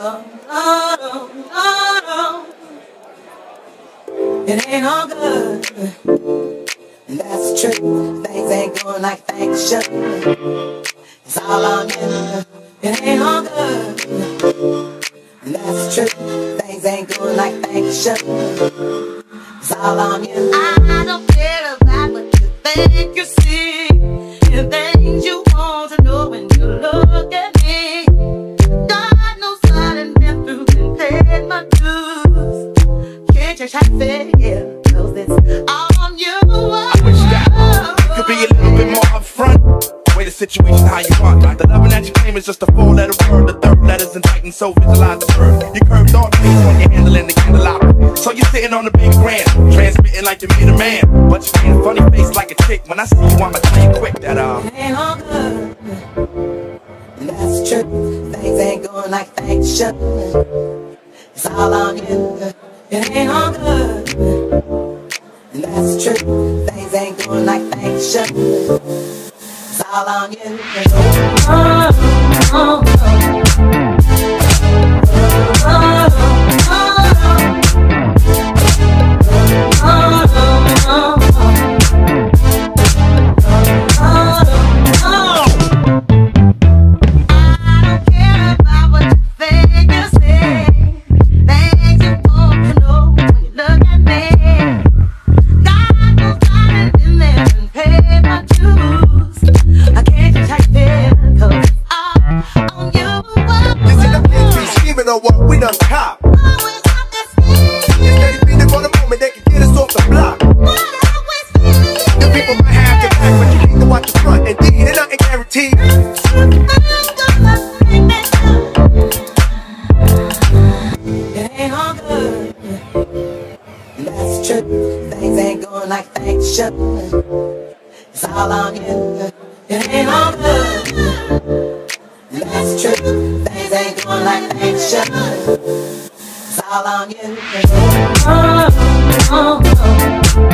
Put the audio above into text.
It ain't all good, and that's the truth. Things ain't going like things should. It's all on you. It ain't all good, and that's the truth. Things ain't going like things should. It's all on you. I don't care about what you think you see. The things you want to know when you look at me. God knows I done been through and paid my dues. Can't you try to figure, 'cause it's all on you. I wish that you could be a little bit more upfront. Way the situation how you want. The loving that you claim is just a 4-letter word. The third letter's entitled, so visualize the verb. You curved all the things when you're handling the candelabra. So you're sitting on the big grand, transmitting like you meet a man. But you ain't a funny face like a chick. When I see you, I'ma tell you quick that It ain't all good, and that's the truth. Things ain't going like things should. It's all on you. It ain't all good, and that's the truth. Things ain't going like things should. It's all on you. What we done cop. It's steady feeding for the moment they can get us off the block. The people might have your back, but you need to watch the front. Indeed, and nothing guaranteed. It ain't all good, and that's the truth. Things ain't going like things should. It's all on you. It ain't all good, and that's the truth. Things ain't going like things should. It's all on you.